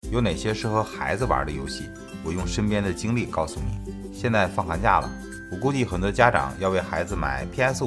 有哪些适合孩子玩的游戏？我用身边的经历告诉你。现在放寒假了，我估计很多家长要为孩子买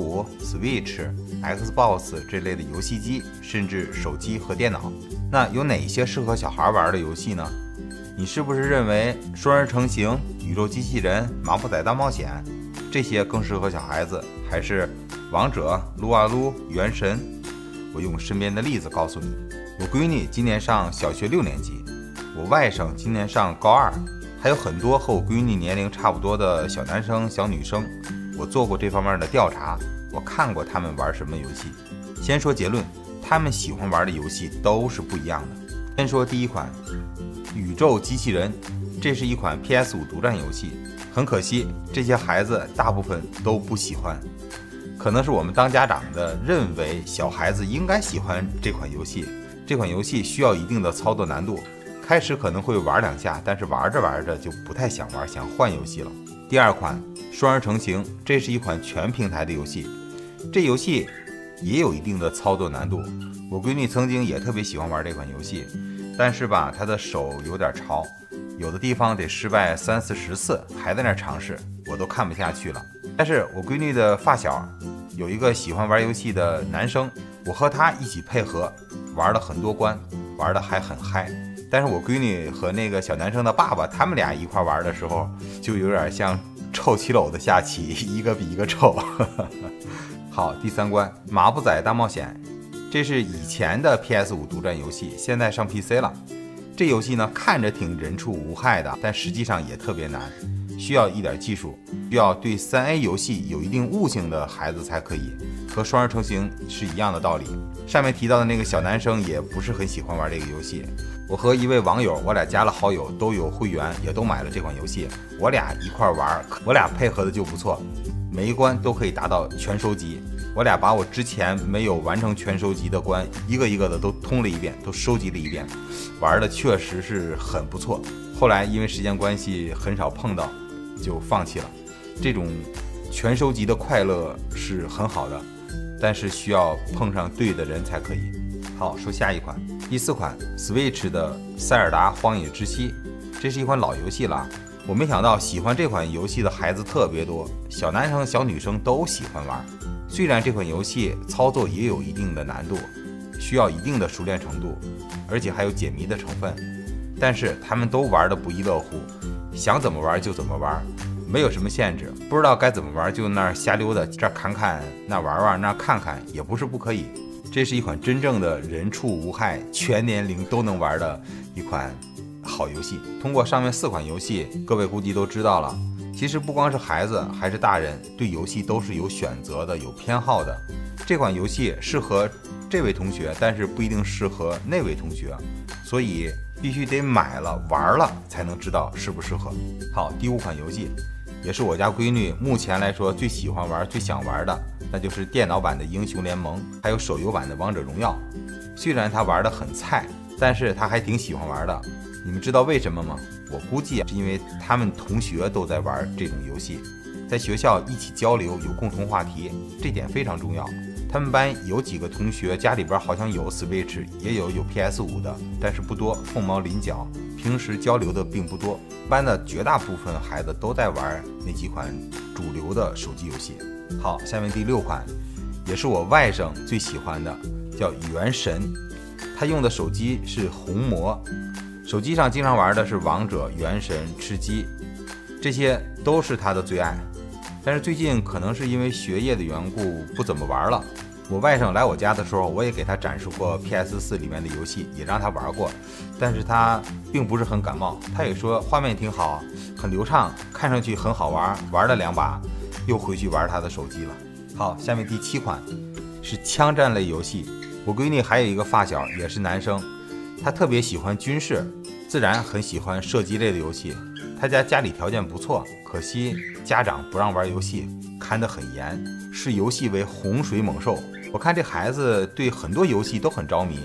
PS5、Switch、Xbox 这类的游戏机，甚至手机和电脑。那有哪些适合小孩玩的游戏呢？你是不是认为双人成行、宇宙机器人、麻布仔大冒险这些更适合小孩子，还是王者、撸啊撸、原神？我用身边的例子告诉你。我闺女今年上小学6年级，我外甥今年上高2，还有很多和我闺女年龄差不多的小男生、小女生。我做过这方面的调查，我看过他们玩什么游戏。先说结论，他们喜欢玩的游戏都是不一样的。先说第一款宇宙机器人，这是一款 PS5 独占游戏。很可惜，这些孩子大部分都不喜欢，可能是我们当家长的认为小孩子应该喜欢这款游戏。这款游戏需要一定的操作难度，开始可能会玩2下，但是玩着玩着就不太想玩，想换游戏了。第二款双人成行，这是一款全平台的游戏，这游戏也有一定的操作难度。我闺女曾经也特别喜欢玩这款游戏，但是吧，她的手有点潮，有的地方得失败30-40次，还在那尝试，我都看不下去了。但是我闺女的发小有一个喜欢玩游戏的男生，我和他一起配合玩了很多关，玩的还很嗨。但是我闺女和那个小男生的爸爸，他们俩一块玩的时候，就有点像臭棋篓的下棋，一个比一个臭。好，第3关麻布仔大冒险，这是以前的 PS5 独占游戏，现在上 PC 了。这游戏呢，看着挺人畜无害的，但实际上也特别难，需要一点技术，需要对3A 游戏有一定悟性的孩子才可以。和双人成行是一样的道理。上面提到的那个小男生也不是很喜欢玩这个游戏。我和一位网友，我俩加了好友，都有会员，也都买了这款游戏，我俩一块玩，我俩配合的就不错，每一关都可以达到全收集。我俩把我之前没有完成全收集的关，一个一个的都通了一遍，都收集了一遍，玩的确实是很不错。后来因为时间关系很少碰到，就放弃了。这种全收集的快乐是很好的，但是需要碰上对的人才可以。好，说下一款，第4款 Switch 的塞尔达荒野之息，这是一款老游戏了。我没想到喜欢这款游戏的孩子特别多，小男生小女生都喜欢玩。虽然这款游戏操作也有一定的难度，需要一定的熟练程度，而且还有解谜的成分，但是他们都玩得不亦乐乎，想怎么玩就怎么玩，没有什么限制，不知道该怎么玩就那儿瞎溜达，这儿看看，那玩玩，那看看，也不是不可以。这是一款真正的人畜无害，全年龄都能玩的一款好游戏。通过上面4款游戏，各位估计都知道了，其实不光是孩子还是大人，对游戏都是有选择的，有偏好的。这款游戏适合这位同学，但是不一定适合那位同学，所以必须得买了玩了才能知道适不适合。好，第5款游戏也是我家闺女目前来说最喜欢玩、最想玩的，那就是电脑版的英雄联盟，还有手游版的王者荣耀。虽然她玩得很菜，但是她还挺喜欢玩的。你们知道为什么吗？我估计是因为他们同学都在玩这种游戏，在学校一起交流，有共同话题，这点非常重要。他们班有几个同学家里边好像有 Switch， 也有 PS5 的，但是不多，凤毛麟角，平时交流的并不多。班的绝大部分孩子都在玩那几款主流的手机游戏。好，下面第6款也是我外甥最喜欢的，叫原神。他用的手机是红魔，手机上经常玩的是王者、原神、吃鸡，这些都是他的最爱。但是最近可能是因为学业的缘故不怎么玩了。我外甥来我家的时候，我也给他展示过 PS4 里面的游戏，也让他玩过，但是他并不是很感冒。他也说画面挺好，很流畅，看上去很好玩，玩了2把又回去玩他的手机了。好，下面第7款是枪战类游戏。我闺女还有一个发小也是男生，他特别喜欢军事，自然很喜欢射击类的游戏。他家里条件不错，可惜家长不让玩游戏，看得很严，视游戏为洪水猛兽。我看这孩子对很多游戏都很着迷，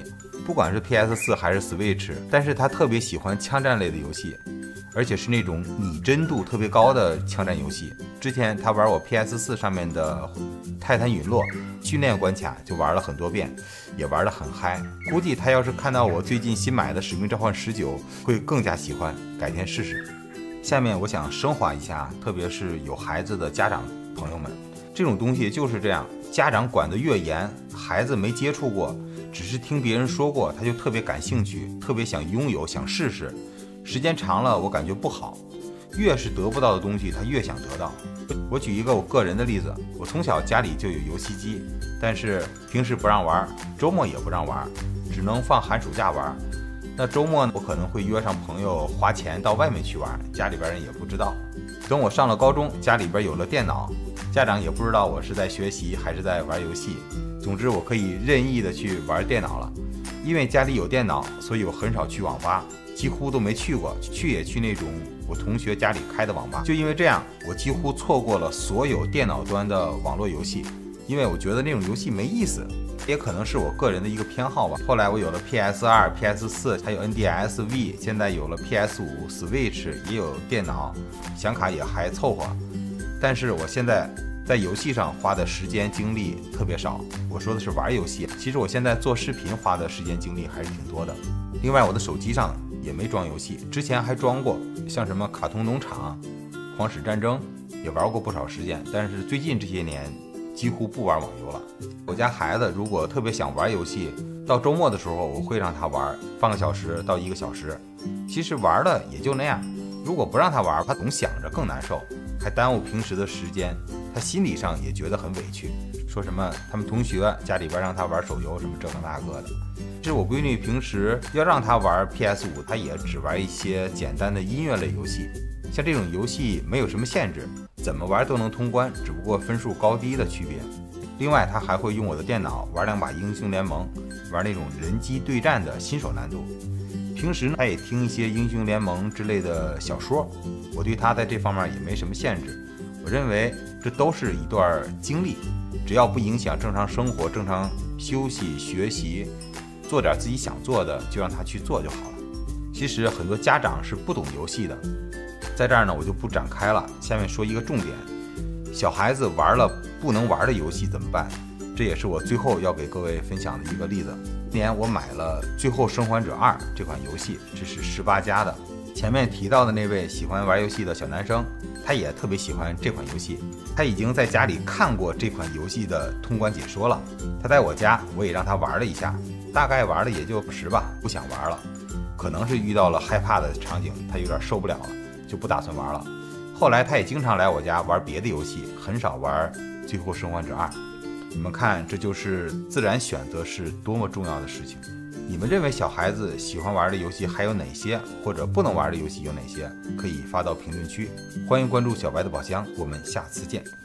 不管是 PS4 还是 Switch， 但是他特别喜欢枪战类的游戏，而且是那种拟真度特别高的枪战游戏。之前他玩我 PS4 上面的泰坦陨落训练关卡就玩了很多遍，也玩得很嗨。估计他要是看到我最近新买的《使命召唤19》，会更加喜欢，改天试试。下面我想升华一下，特别是有孩子的家长朋友们，这种东西就是这样，家长管得越严，孩子没接触过，只是听别人说过，他就特别感兴趣，特别想拥有，想试试。时间长了，我感觉不好，越是得不到的东西，他越想得到。我举一个我个人的例子，我从小家里就有游戏机，但是平时不让玩，周末也不让玩，只能放寒暑假玩。那周末呢，我可能会约上朋友花钱到外面去玩，家里边人也不知道。等我上了高中，家里边有了电脑，家长也不知道我是在学习还是在玩游戏。总之我可以任意的去玩电脑了。因为家里有电脑，所以我很少去网吧，几乎都没去过，去也去那种我同学家里开的网吧。就因为这样，我几乎错过了所有电脑端的网络游戏，因为我觉得那种游戏没意思，也可能是我个人的一个偏好吧。后来我有了 PS2、PS4， 还有 NDS-V， 现在有了 PS5、Switch， 也有电脑，显卡也还凑合。但是我现在在游戏上花的时间精力特别少，我说的是玩游戏。其实我现在做视频花的时间精力还是挺多的。另外我的手机上也没装游戏，之前还装过，像什么卡通农场、狂始战争也玩过不少时间，但是最近这些年几乎不玩网游了。我家孩子如果特别想玩游戏，到周末的时候我会让他玩半个小时到1个小时，其实玩的也就那样。如果不让他玩，他总想着更难受，还耽误平时的时间，他心理上也觉得很委屈，说什么他们同学家里边让他玩手游什么这个那个的。其实我闺女平时要让她玩 PS5， 她也只玩一些简单的音乐类游戏，像这种游戏没有什么限制，怎么玩都能通关，只不过分数高低的区别。另外她还会用我的电脑玩2把英雄联盟，玩那种人机对战的新手难度。平时呢，她也听一些英雄联盟之类的小说，我对她在这方面也没什么限制。我认为这都是一段经历，只要不影响正常生活、正常休息、学习，做点自己想做的，就让他去做就好了。其实很多家长是不懂游戏的，在这儿呢我就不展开了。下面说一个重点，小孩子玩了不能玩的游戏怎么办？这也是我最后要给各位分享的一个例子。今年我买了《最后生还者2》这款游戏，这是18+的。前面提到的那位喜欢玩游戏的小男生，他也特别喜欢这款游戏，他已经在家里看过这款游戏的通关解说了。他在我家，我也让他玩了一下，大概玩了也就10吧，不想玩了，可能是遇到了害怕的场景，他有点受不了了，就不打算玩了。后来他也经常来我家玩别的游戏，很少玩《最后生还者2》。你们看，这就是自然选择是多么重要的事情。你们认为小孩子喜欢玩的游戏还有哪些，或者不能玩的游戏有哪些，可以发到评论区。欢迎关注小白的宝箱，我们下次见。